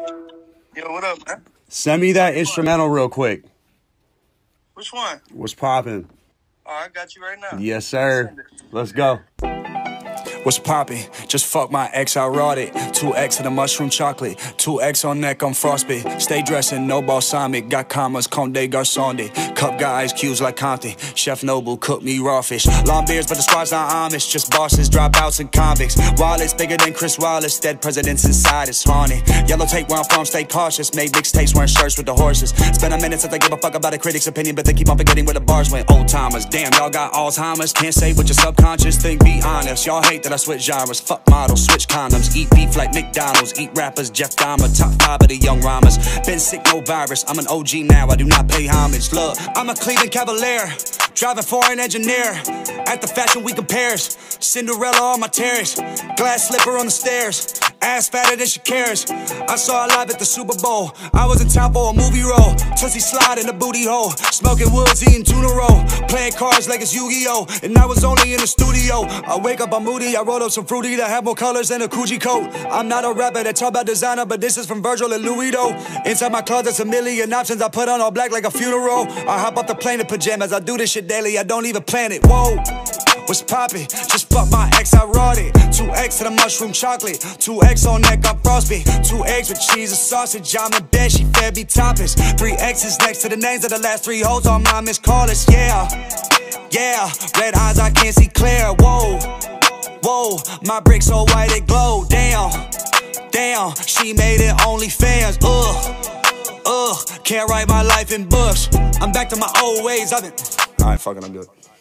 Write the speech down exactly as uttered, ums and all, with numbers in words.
Yo, what up, man? Send me that instrumental real quick. Which one? What's poppin'? Oh, I got you right now. Yes, sir. Let's go. What's poppin'? Just fuck my ex, I wrought it. two X of the mushroom chocolate. two X on neck, I'm frostbit. Stay dressing, no balsamic. Got commas, Conde Garçonde. Cup got ice cubes like Compton. Chef Noble, cook me raw fish. Long beards, but the squad's not Amish. Just bosses, dropouts, and convicts. Wallets bigger than Chris Wallace. Dead presidents inside, it's haunted. Yellow tape where I'm from, stay cautious. Made mixtapes wearing shirts with the horses. It's been a minute since I give a fuck about a critic's opinion, but they keep on forgetting where the bars went. Old timers, damn, y'all got Alzheimer's. Can't say what your subconscious think, be honest. Y'all hate that I switch genres. Fuck models, switch condoms. Eat beef like McDonald's. Eat rappers, Jeff Dahmer. Top five of the young rhymers. Been sick, no virus. I'm an O G now, I do not pay homage. Look, I'm a Cleveland Cavalier. Driving foreign engineer. At the Fashion Week of Paris. Cinderella on my terrace. Glass slipper on the stairs. Ass fatter than Shakira's. I saw her live at the Super Bowl. I was in town for a movie role. Tootsie slide in the booty hole. Smoking woods, eating tuna roll. Playing cards like it's Yu-Gi-Oh! And I was only in the studio. I wake up, I'm moody. I roll up some fruity that have more colors than a Coogi coat. I'm not a rapper that talk about designer, but this is from Virgil and Louis though. Inside my closet's a million options. I put on all black like a funeral. I hop off the plane in pajamas. I do this shit daily. I don't even plan it. Whoa. What's poppin'? Just fuck my ex, I wrought it. two X to the mushroom chocolate. two X on neck, I'm frostbit. Two eggs with cheese and sausage. I'm in bed, she fed me toppings. Three X's next to the names of the last three hoes on my Miss Carlos. Yeah, yeah. Red eyes, I can't see clear. Whoa, whoa. My brick so white it glow. Damn, damn. She made it OnlyFans. Ugh, ugh. Can't write my life in books. I'm back to my old ways. I've been. Alright, fucking, I'm good.